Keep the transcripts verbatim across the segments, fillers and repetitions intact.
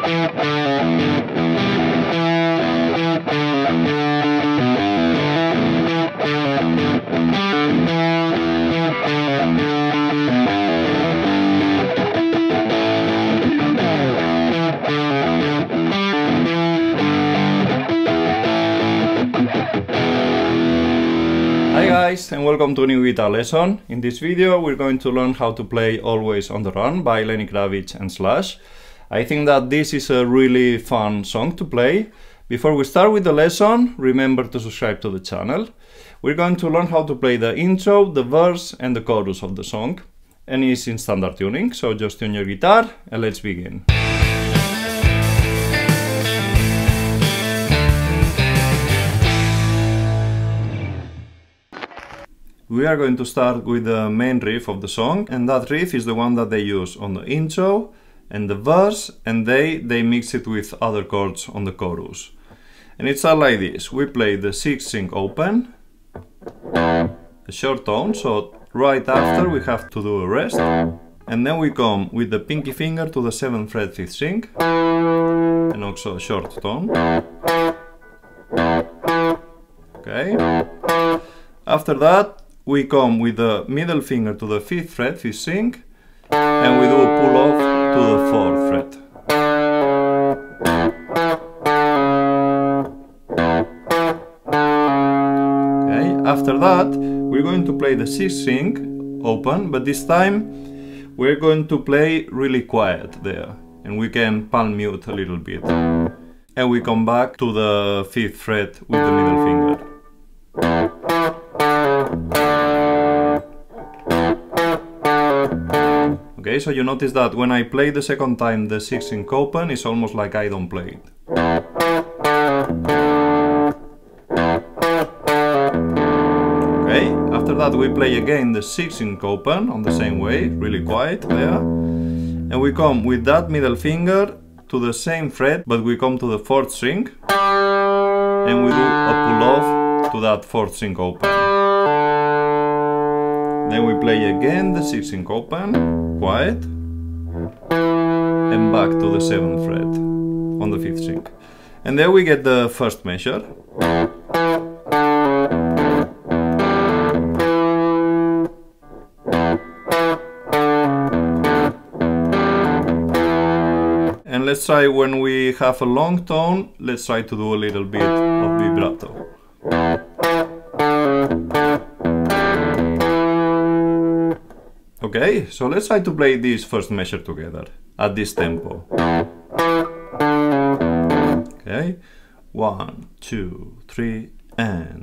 Hi guys, and welcome to a new guitar lesson. In this video we're going to learn how to play Always on the Run by Lenny Kravitz and Slash. I think that this is a really fun song to play. Before we start with the lesson, remember to subscribe to the channel. We're going to learn how to play the intro, the verse and the chorus of the song. And it's in standard tuning, so just tune your guitar and let's begin. We are going to start with the main riff of the song, and that riff is the one that they use on the intro and the verse, and they, they mix it with other chords on the chorus. And it starts like this. We play the sixth string open, a short tone, so right after we have to do a rest, and then we come with the pinky finger to the seventh fret fifth string, and also a short tone. Okay. After that, we come with the middle finger to the fifth fret, fifth string, and we do a pull off to the fourth fret. Okay, after that, we're going to play the sixth string open, but this time we're going to play really quiet there, and we can palm mute a little bit. And we come back to the fifth fret with the middle finger. Okay, so you notice that when I play the second time the sixth string open, it's almost like I don't play it. Okay, after that we play again the sixth string open on the same way, really quiet there. And we come with that middle finger to the same fret, but we come to the fourth string, and we do a pull off to that fourth string open. Then we play again the sixth string open, quiet, and back to the seventh fret on the fifth string. And there we get the first measure. And let's try, when we have a long tone, let's try to do a little bit of vibrato. Okay, so let's try to play this first measure together at this tempo. Okay, one, two, three, and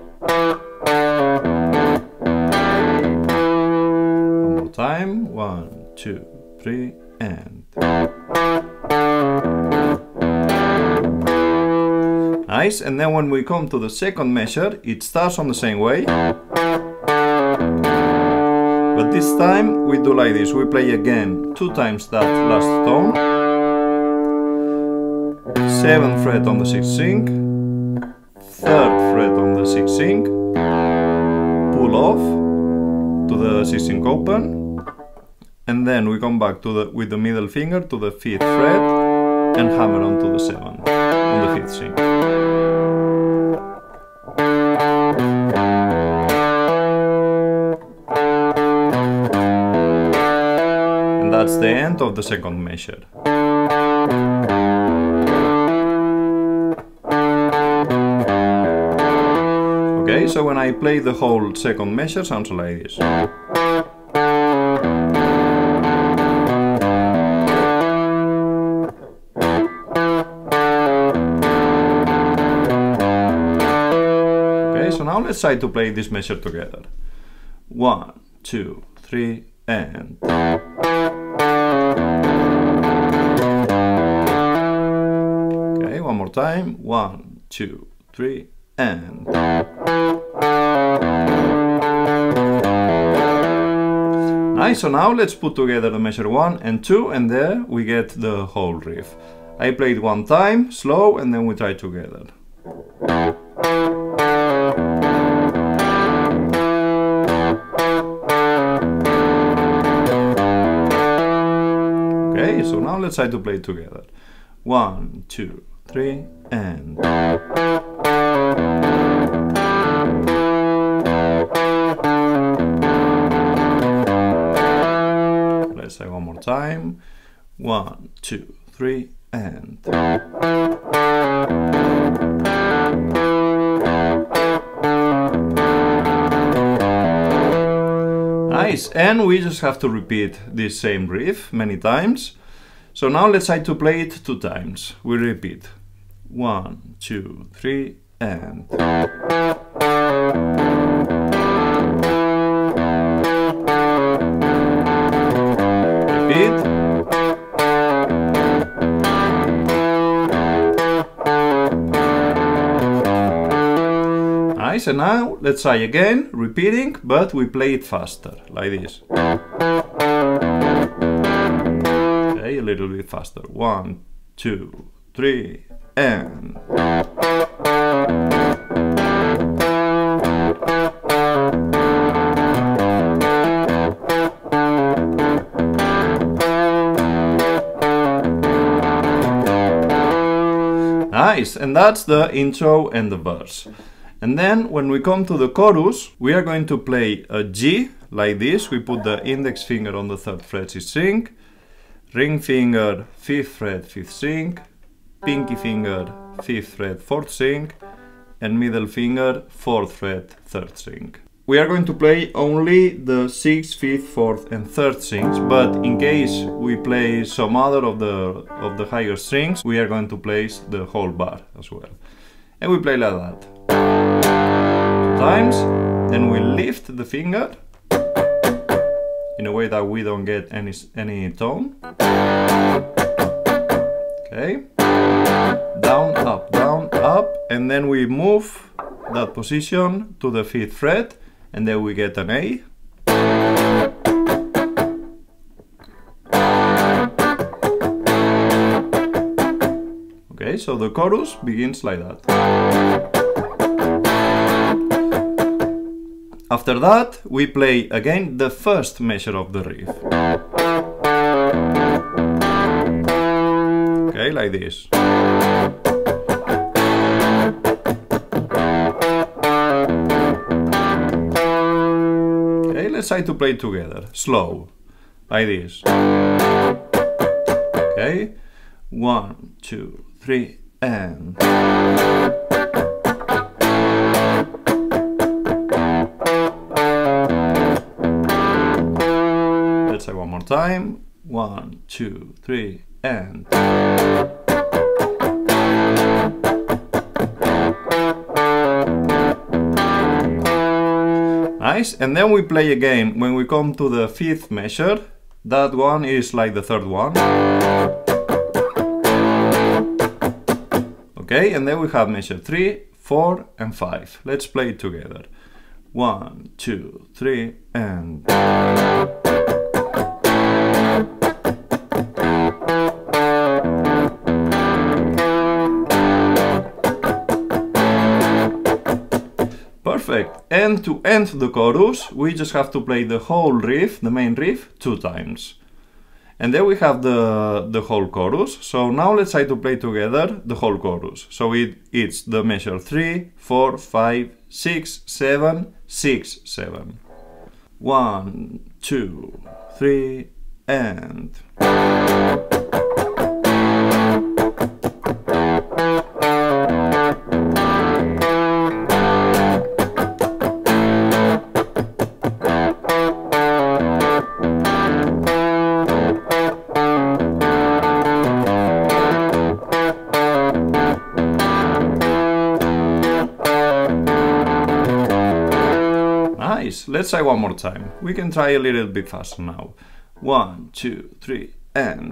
one more time. One, two, three, and nice. And then when we come to the second measure, it starts on the same way. But this time we do like this, we play again two times that last tone, seventh fret on the sixth string, third fret on the sixth string, pull off to the sixth string open, and then we come back to the with the middle finger to the fifth fret and hammer on to the seventh on the fifth string. That's the end of the second measure. Okay, so when I play the whole second measure, sounds like this. Okay, so now let's try to play this measure together. One, two, three, and one more time. One, two, three, and nice. So now let's put together the measure one and two, and there we get the whole riff. I play it one time, slow, and then we try together. Okay, so now let's try to play it together. One, two, three, and... Let's say one more time. One, two, three, and... Nice, and we just have to repeat this same riff many times. So now let's try to play it two times. We repeat. One, two, three, and... Repeat. Nice, and now let's try again, repeating, but we play it faster, like this. Okay, a little bit faster. One, two, three, and... Nice, and that's the intro and the verse. And then when we come to the chorus, we are going to play a G like this. We put the index finger on the third fret, sixth string, ring finger, fifth fret, fifth string, pinky finger, fifth fret, fourth string, and middle finger, fourth fret, third string. We are going to play only the sixth, fifth, fourth, and third strings, but in case we play some other of the of the higher strings, we are going to place the whole bar as well. And we play like that. Two times, then we lift the finger in a way that we don't get any any tone. Okay, down, up, down, up, and then we move that position to the fifth fret, and then we get an A. Okay, so the chorus begins like that. After that, we play again the first measure of the riff. Okay, like this. Okay, let's try to play together, slow, like this. Okay, one, two, three, and... Let's say one more time. One, two, three, and... Nice, and then we play again when we come to the fifth measure. That one is like the third one. Okay, and then we have measure three, four, and five. Let's play it together. One, two, three, and... Perfect. And to end the chorus, we just have to play the whole riff, the main riff, two times. And then we have the, the whole chorus. So now let's try to play together the whole chorus. So it, it's the measure three, four, five, six, seven, six, seven. One, two, three, and... Let's try one more time. We can try a little bit faster now. One, two, three, and...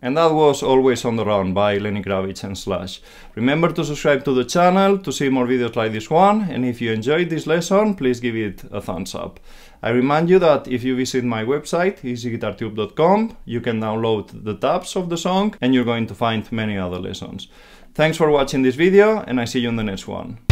And that was Always on the Run by Lenny Kravitz and Slash. Remember to subscribe to the channel to see more videos like this one, and if you enjoyed this lesson, please give it a thumbs up. I remind you that if you visit my website, easy guitar tube dot com, you can download the tabs of the song and you're going to find many other lessons. Thanks for watching this video, and I see you in the next one.